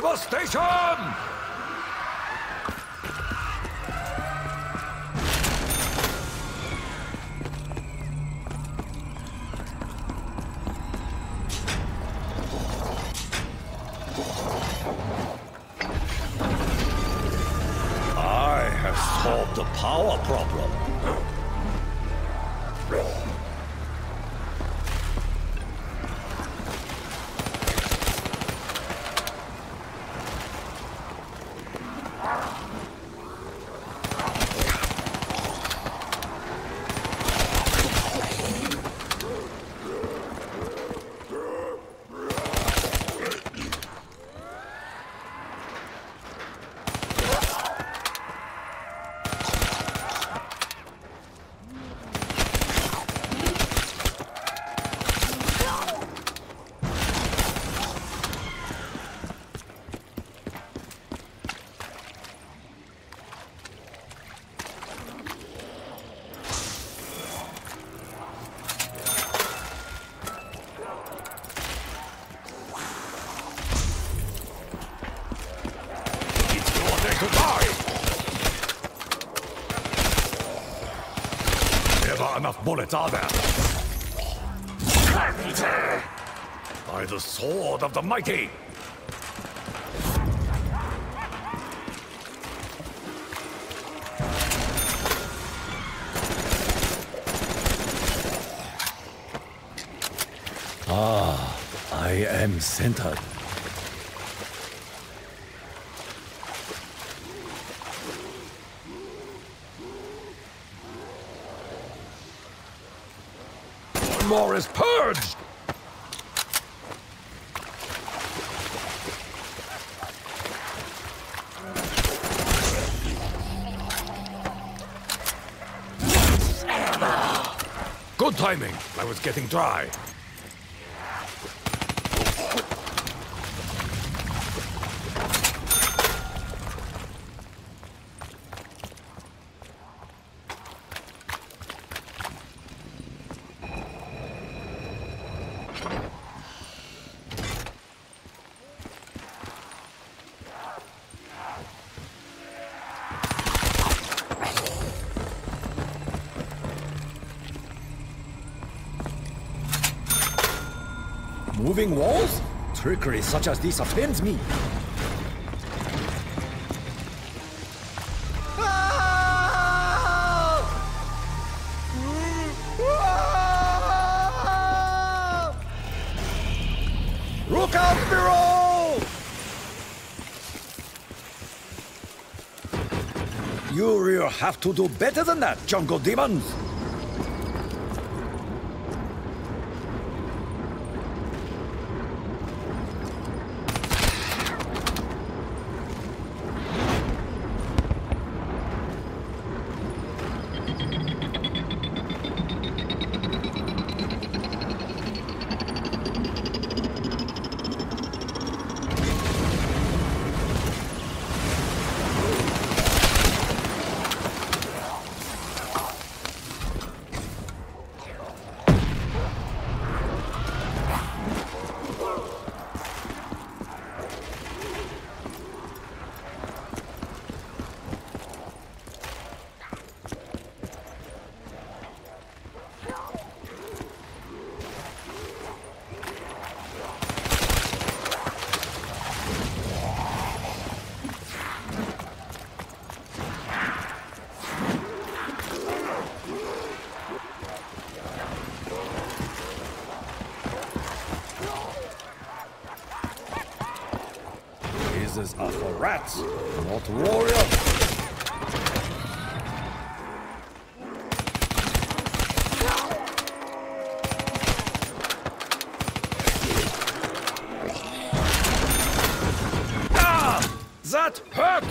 Devastation! I have solved the power problem. Never enough bullets, are there? By the sword of the mighty! Ah, I am centered. More is purged! Good timing. I was getting dry. Moving walls? Trickery such as this offends me. Look out below! You will have to do better than that, jungle demons! These are for rats, not warriors. Ah! That hurt!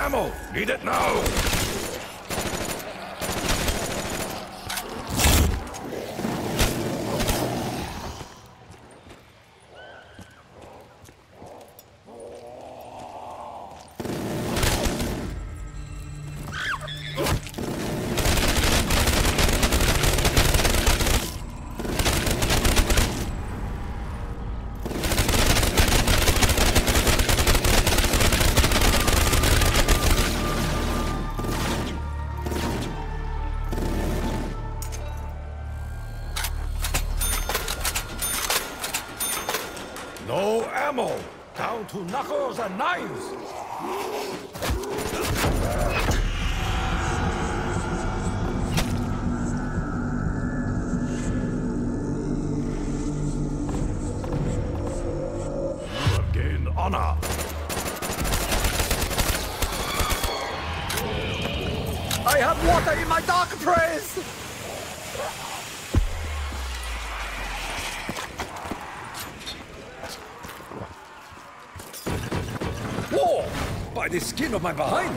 ammo! Need it now! No ammo! Down to knuckles and knives! You have gained honor! I have water in my dark praise! Whoa! By the skin of my behind!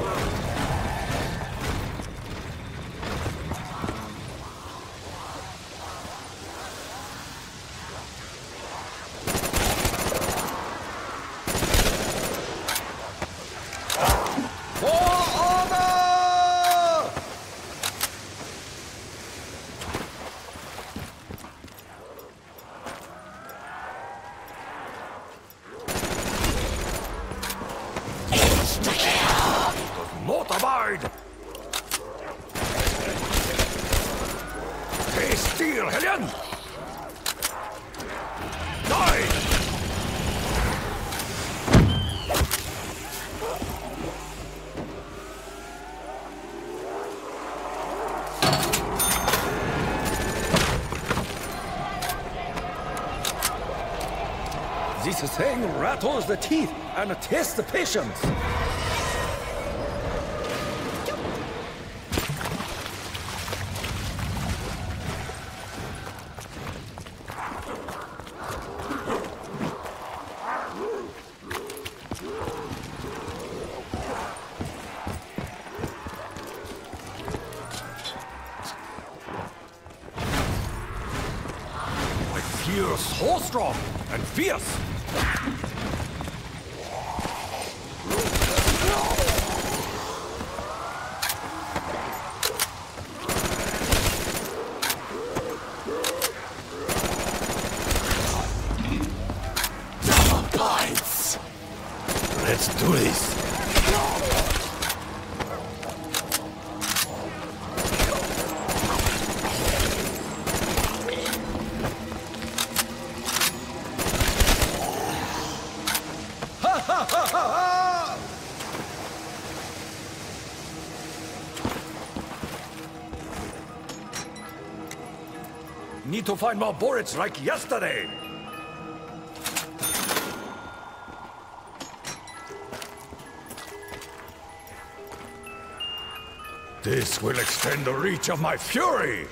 Not abide! Stay still, Hellion! Die! This thing rattles the teeth and tests the patience. You're so strong and fierce. Double points. Let's do this. Need to find more bullets like yesterday. This will extend the reach of my fury.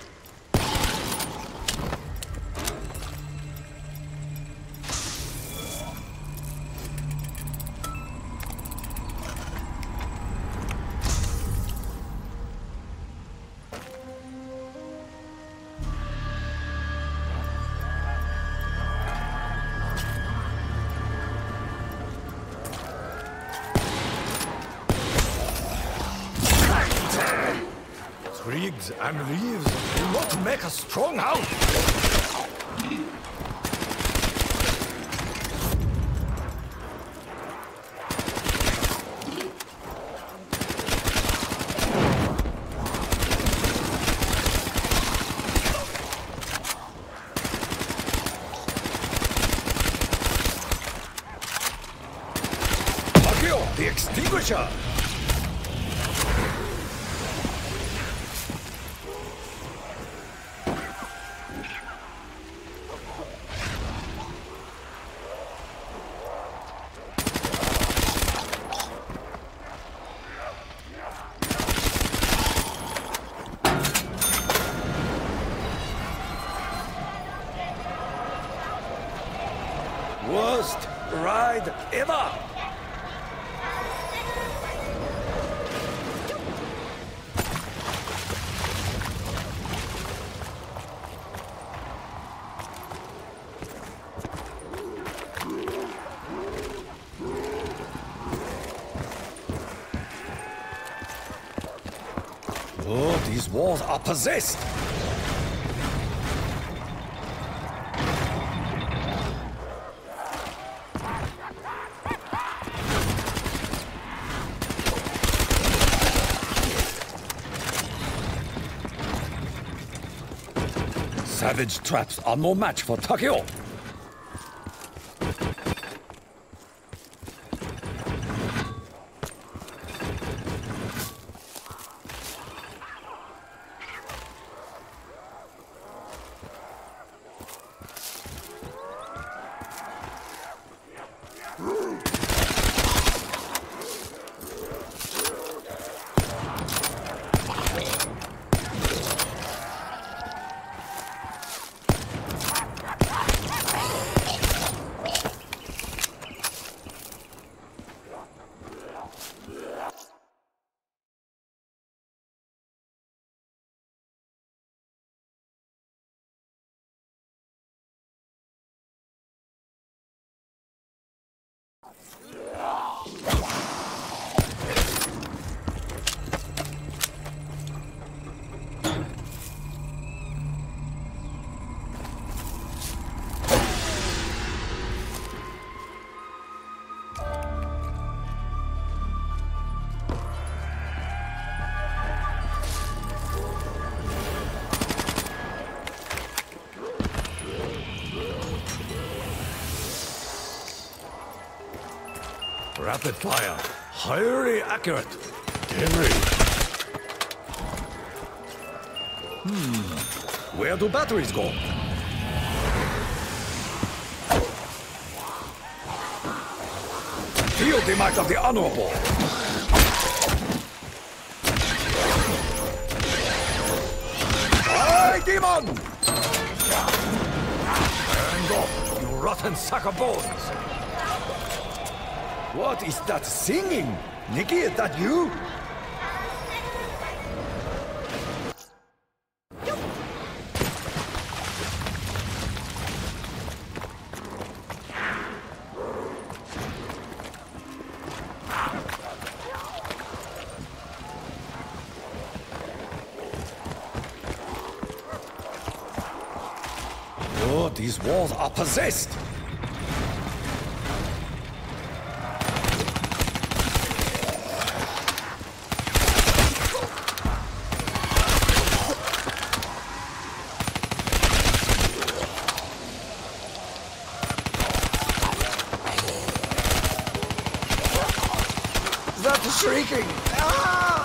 Twigs and leaves do not make a strong house. Akio, the extinguisher! Worst ride ever! these walls are possessed! Savage traps are no match for Takeo! Rapid fire, highly accurate. Deadly. Where do batteries go? Feel the might of the honorable. Hey, demon! Stand up, you rotten sack of bones! What is that singing? Nikki, is that you? Oh, these walls are possessed! That's shrieking! Ah!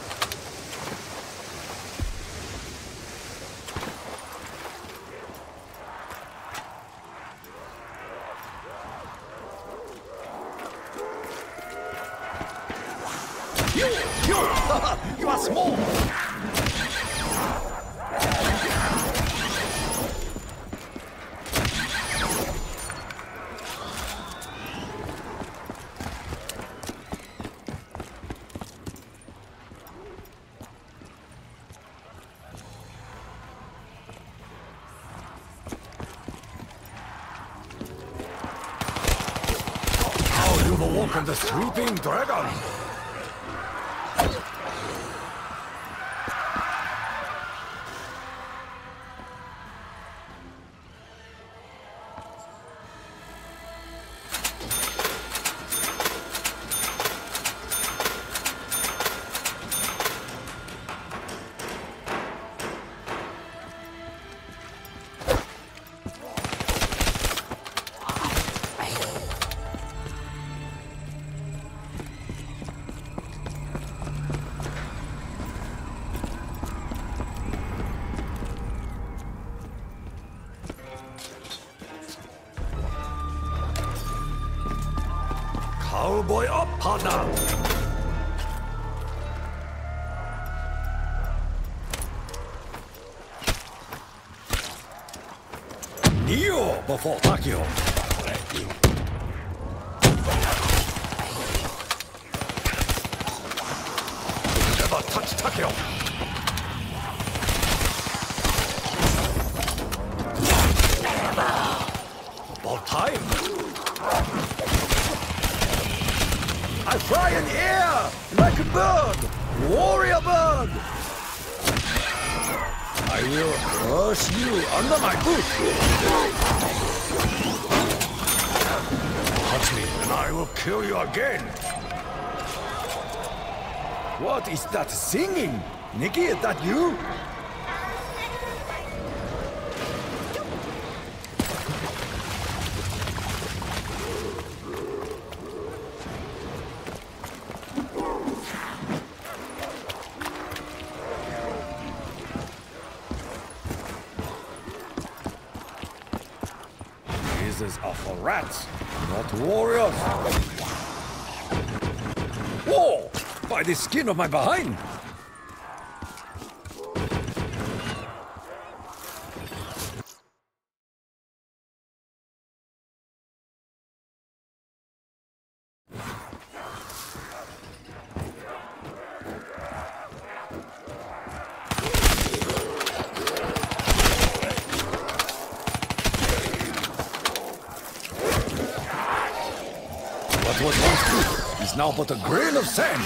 You are small! You will walk on the sleeping dragon! Cowboy up, partner! Neo before Takeo! Never touch Takeo! About time! I fly in the air like a bird! Warrior bird! I will crush you under my boot. Touch me, and I will kill you again. What is that singing? Nikki, is that you? These are for rats, not warriors. Whoa! By the skin of my behind! What was once good is now but a grain of sand.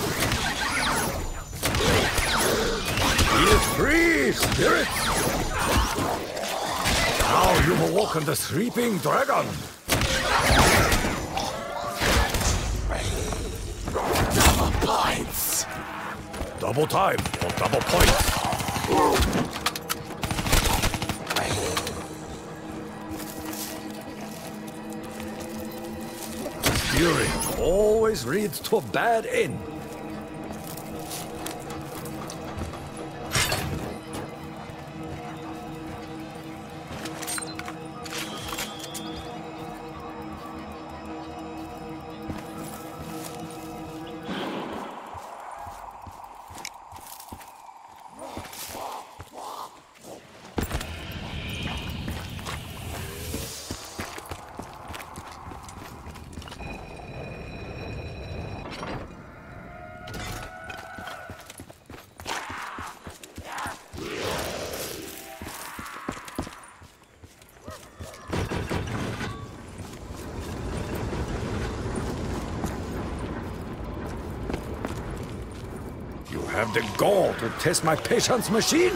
He is free, spirit! Now you will walk on the sleeping dragon. Double points. Double time for double points. Steering always leads to a bad end. You have the gall to test my patience machine?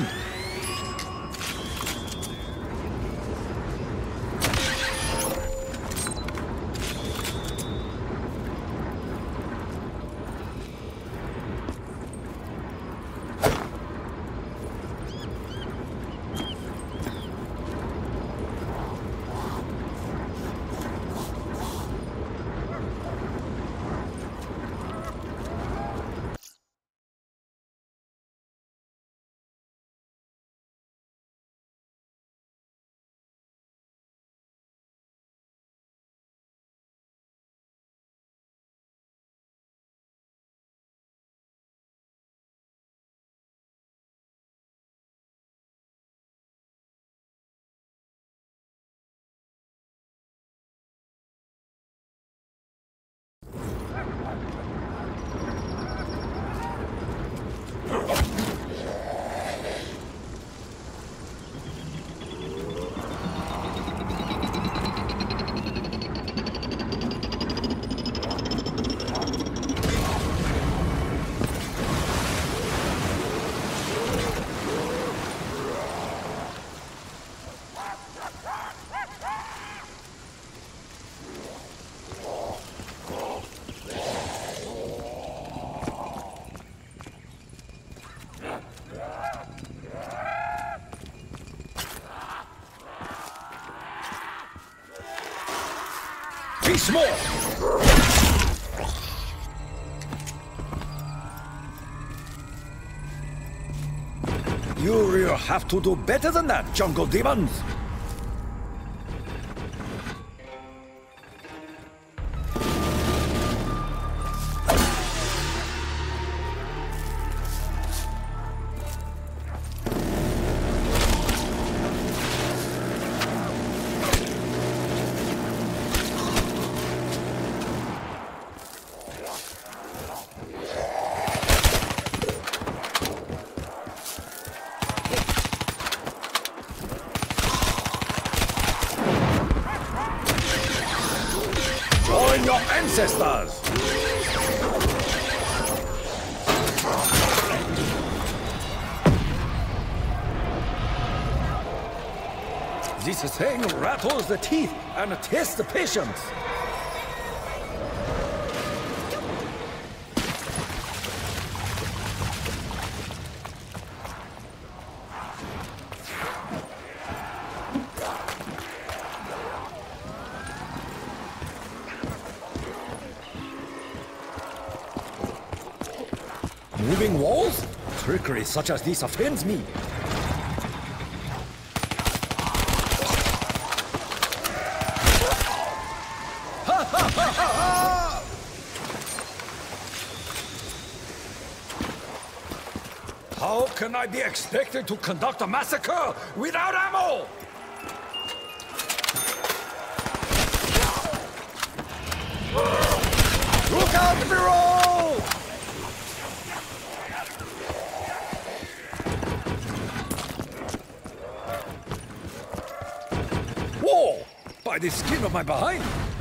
Be small! You will have to do better than that, jungle demons! Join your ancestors! This thing rattles the teeth and tests the patience. Moving walls? Trickery such as this offends me. How can I be expected to conduct a massacre without ammo? Look out, Bureau! Whoa! By the skin of my behind!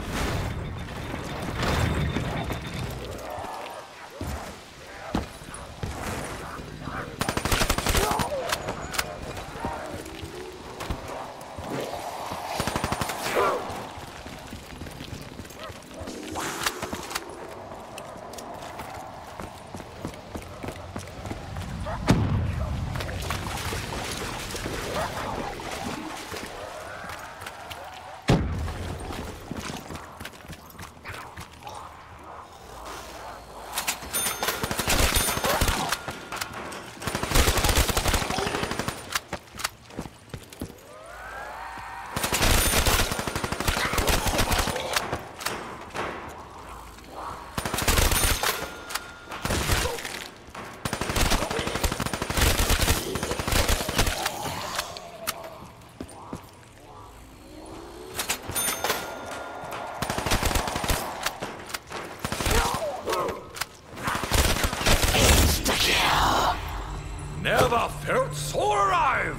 Never felt so alive!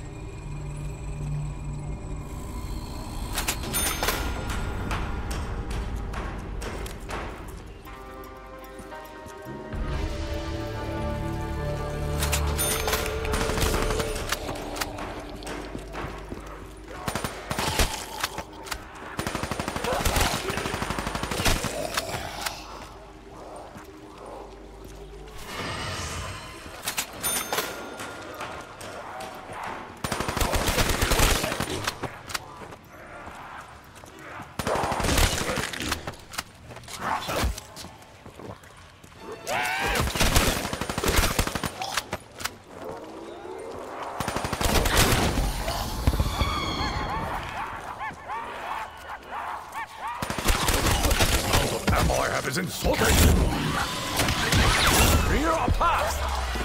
Is insulting! Clear a path!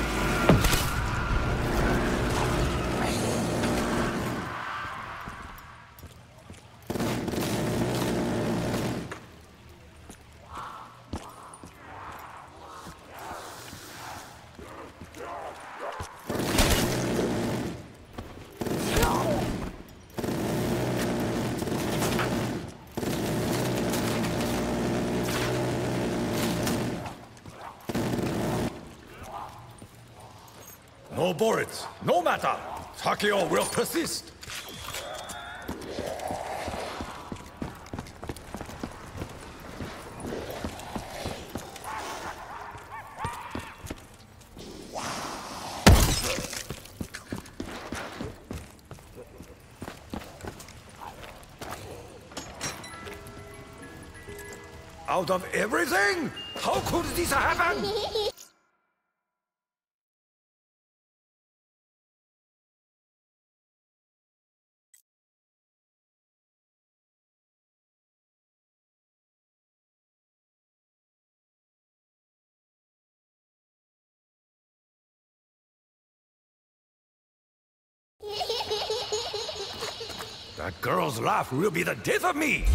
No Boris, no matter. Takeo will persist. Out of everything? How could this happen? That girl's laugh will be the death of me!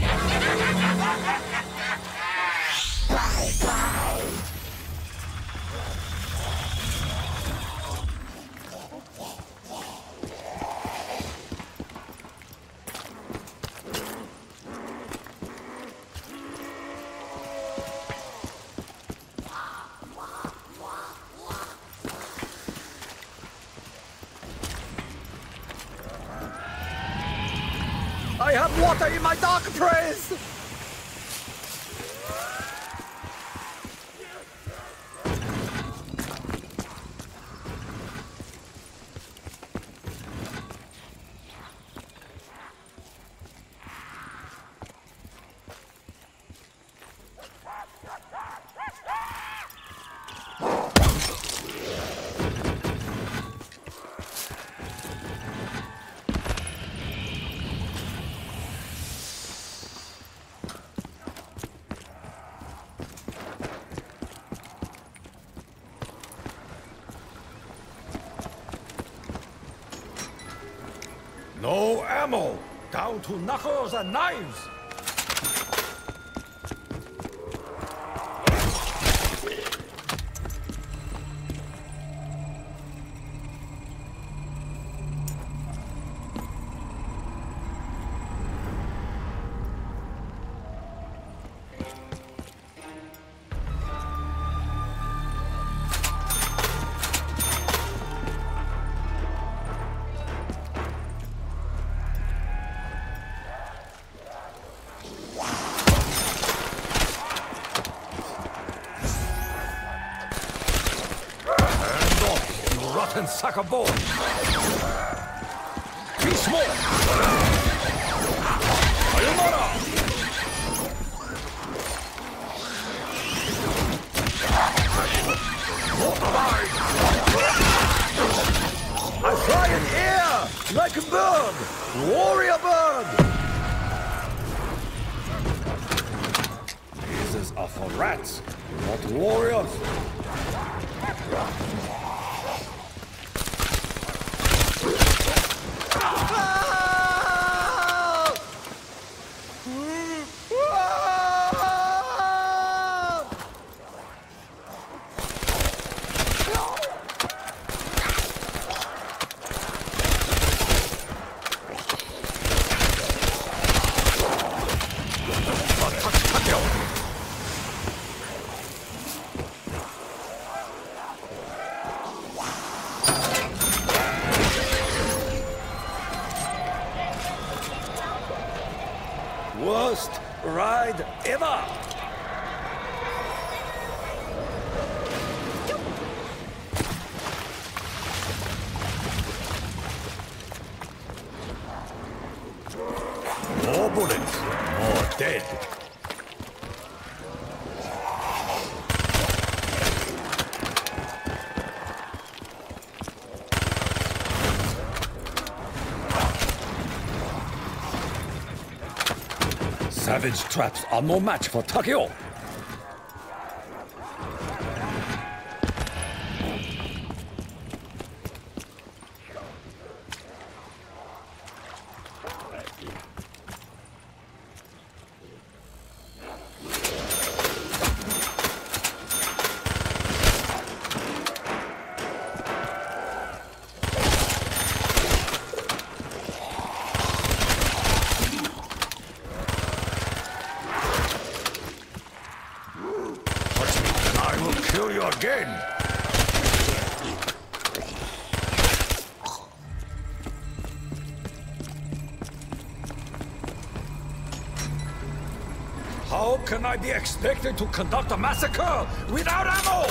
have water in my dark praise! No ammo! Down to knuckles and knives! Rotten sack of bones! Be small! Sayonara! Not alive! I fly in air like a bird! Warrior bird! These are for rats, not warriors! Worst ride ever! More bullets, more dead. Savage traps are no match for Takeo. I will kill you again! How can I be expected to conduct a massacre without ammo?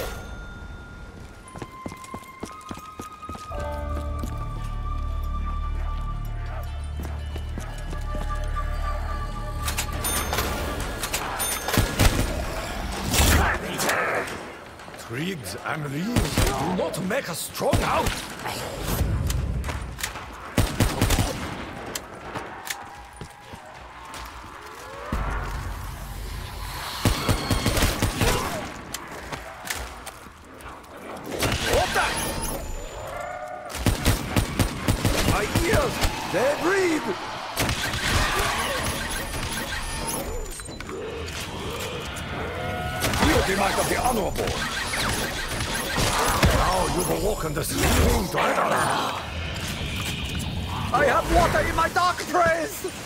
Twigs and leaves do not make a strong house. What the? My ears, they breathe. Beauty might be honorable. Now you will walk in the sleeping dragon. I have water in my dark praise!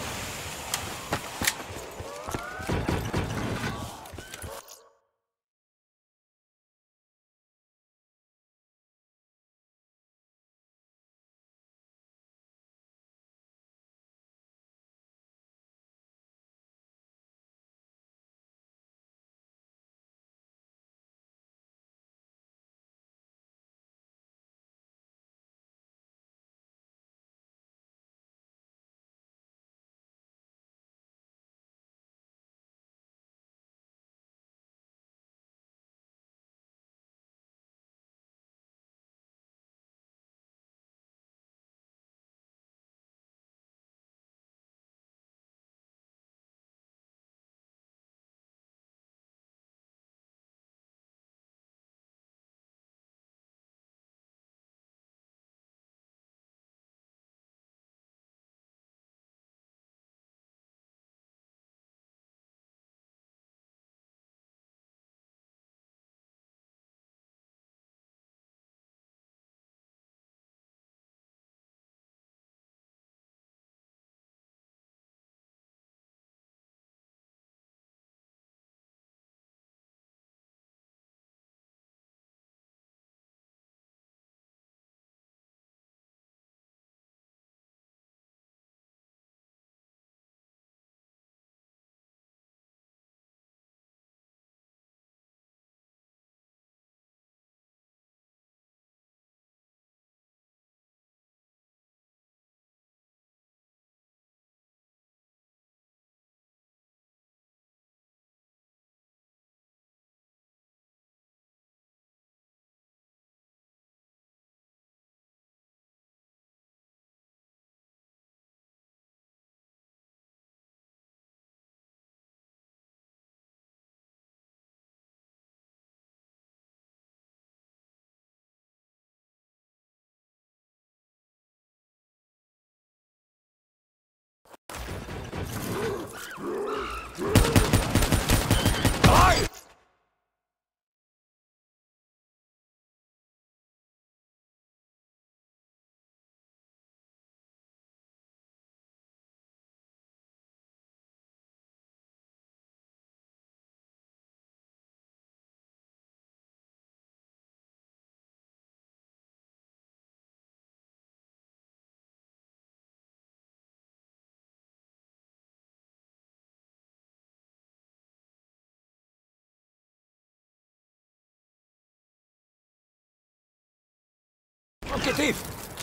talkative!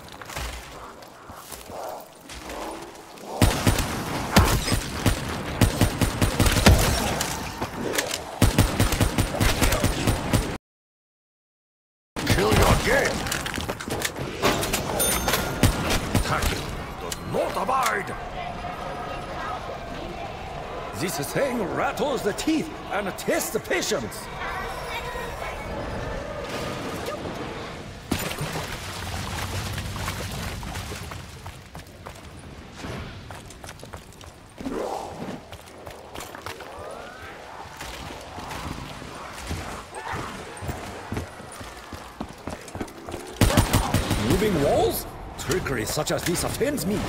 Kill your game! Attacking does not abide! This thing rattles the teeth and tests the patience! Moving walls? Trickery such as this offends me.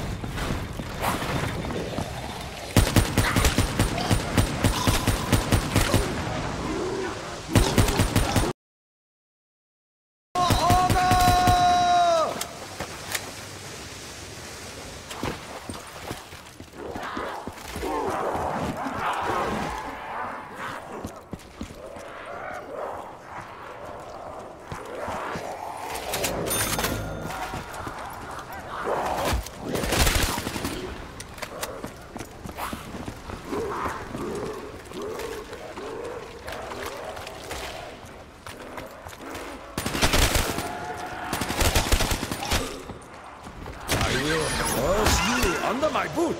Under my boot!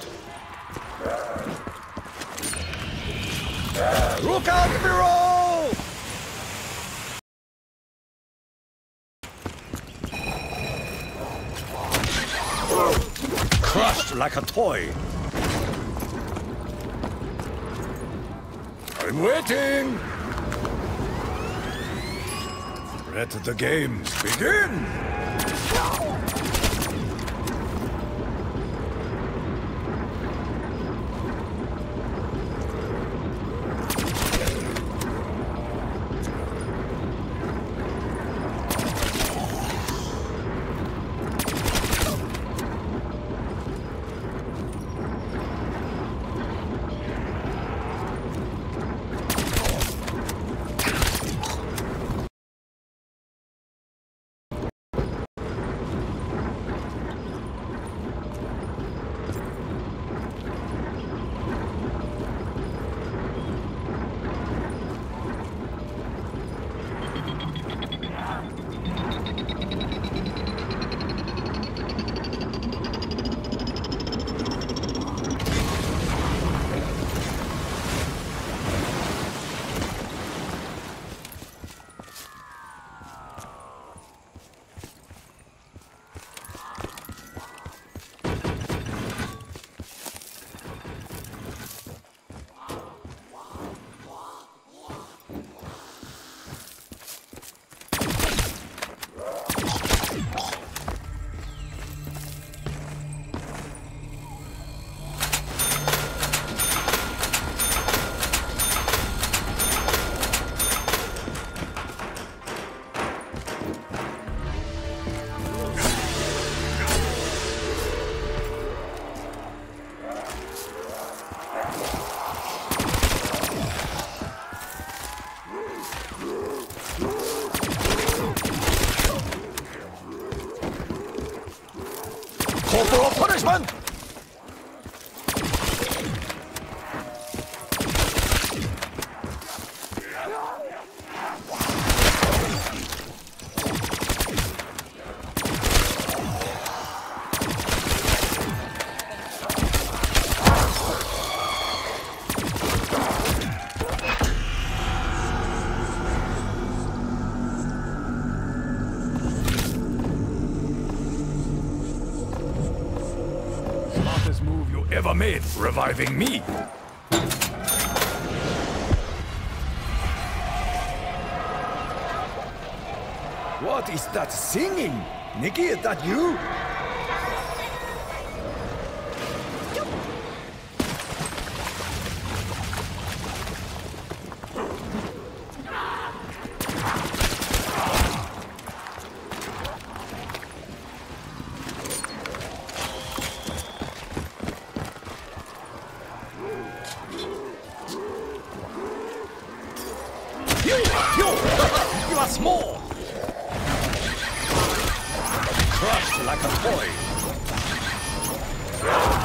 Look out, Miro! Crushed like a toy! I'm waiting! Let the game begin! Corporal punishment! Move you ever made, reviving me. What is that singing? Nikki, is that you? You are small! crushed like a toy.